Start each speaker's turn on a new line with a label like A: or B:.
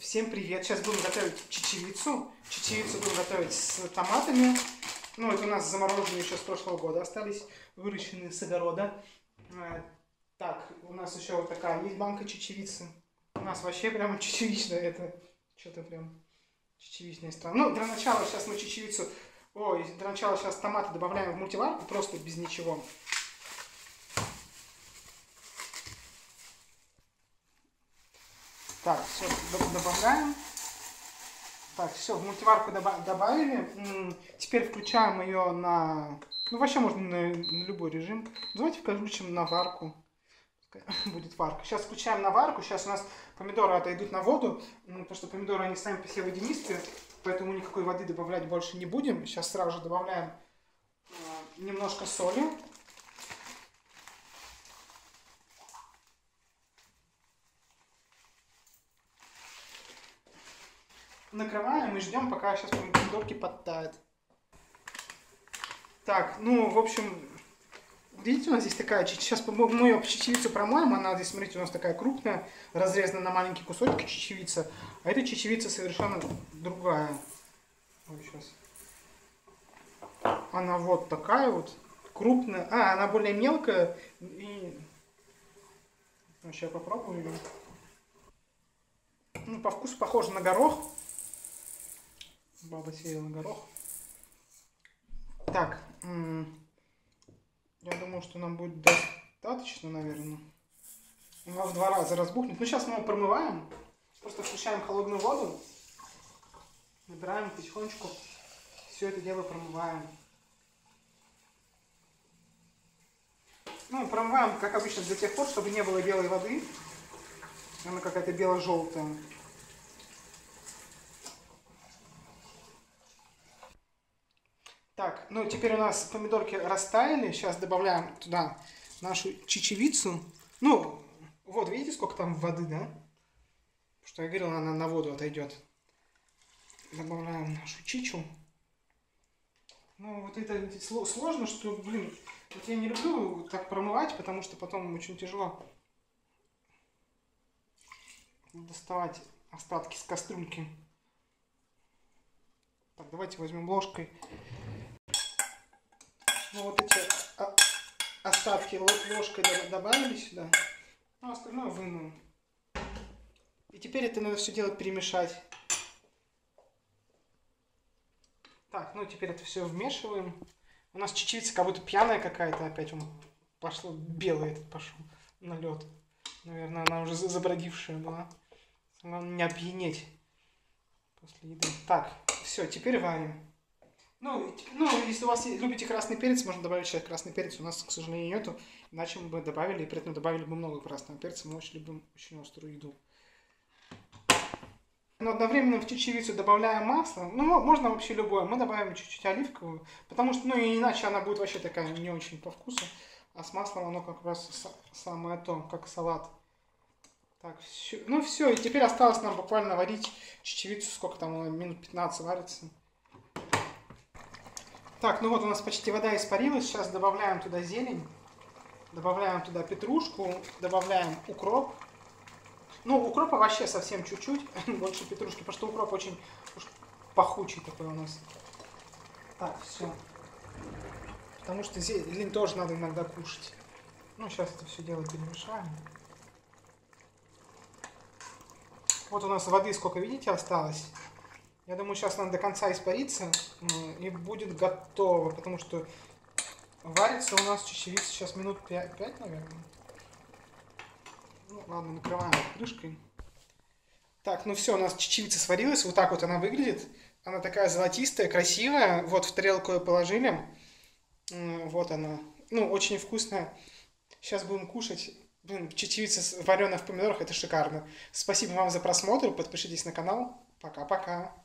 A: Всем привет! Сейчас будем готовить чечевицу. Чечевицу будем готовить с томатами. Ну, это у нас замороженные еще с прошлого года остались, выращенные с огорода. Так, у нас еще вот такая есть банка чечевицы. У нас вообще прям чечевичная, это что-то прям чечевичная страна. Ну, для начала сейчас мы чечевицу, для начала сейчас томаты добавляем в мультиварку, просто без ничего. Так, все, добавляем. Так, все, в мультиварку добавили. Теперь включаем ее на... Ну, вообще можно на любой режим. Давайте включим на варку. Будет варка. Сейчас включаем на варку. Сейчас у нас помидоры отойдут на воду. Потому что помидоры, они сами по себе водянистые. Поэтому никакой воды добавлять больше не будем. Сейчас сразу же добавляем немножко соли. Накрываем и ждем, пока сейчас помидорки подтают. Так, ну, в общем, видите, у нас здесь такая, сейчас мы ее чечевицу промоем, она здесь, смотрите, у нас такая крупная, разрезана на маленькие кусочки чечевица, а эта чечевица совершенно другая. Вот сейчас. Она вот такая вот, крупная, она более мелкая, и сейчас попробую ее. Ну, по вкусу похоже на горох. Баба сеяла горох. Так, я думаю, что нам будет достаточно, наверное. Она в 2 раза разбухнет. Ну, сейчас мы его промываем. Просто включаем холодную воду. Набираем потихонечку. Все это дело промываем. Ну, промываем, как обычно, до тех пор, чтобы не было белой воды. Она какая-то бело-желтая. Так, ну теперь у нас помидорки растаяли. Сейчас добавляем туда нашу чечевицу. Ну, вот видите, сколько там воды, да? Потому что я говорил, она на воду отойдет. Добавляем нашу чичу. Ну, вот это сложно, что, блин, вот я не люблю так промывать, потому что потом очень тяжело доставать остатки с кастрюльки. Так, давайте возьмем ложкой. Ну, вот эти остатки ложкой добавили сюда, ну, остальное вынул. И теперь это надо все дело перемешать. Так, ну теперь это все вмешиваем. У нас чечевица как будто пьяная какая-то, опять он пошло, белый этот пошел налет. Наверное, она уже забродившая была. Главное не опьянеть после еды. Так, все, теперь варим. Ну, если у вас любите красный перец, можно добавить сейчас красный перец. У нас, к сожалению, нету. Иначе мы бы добавили, и при этом добавили бы много красного перца. Мы очень любим очень острую еду. Но одновременно в чечевицу добавляем масло. Ну, можно вообще любое. Мы добавим чуть-чуть оливковую. Потому что, ну, иначе она будет вообще такая не очень по вкусу. А с маслом оно как раз самое то, как салат. Так, ну все. И теперь осталось нам буквально варить чечевицу. Сколько там, минут 15 варится. Так, ну вот у нас почти вода испарилась. Сейчас добавляем туда зелень. Добавляем туда петрушку. Добавляем укроп. Ну, укропа вообще совсем чуть-чуть. Больше петрушки, потому что укроп очень пахучий такой у нас. Так, все. Потому что зелень тоже надо иногда кушать. Ну, сейчас это все дело перемешаем. Вот у нас воды сколько, видите, осталось. Я думаю, сейчас надо до конца испариться, и будет готово, потому что варится у нас чечевица сейчас минут 5, наверное. Ну, ладно, накрываем крышкой. Так, ну все, у нас чечевица сварилась, вот так вот она выглядит. Она такая золотистая, красивая. Вот в тарелку ее положили. Вот она. Ну, очень вкусная. Сейчас будем кушать. Блин, чечевица вареная в помидорах, это шикарно. Спасибо вам за просмотр, подпишитесь на канал. Пока-пока.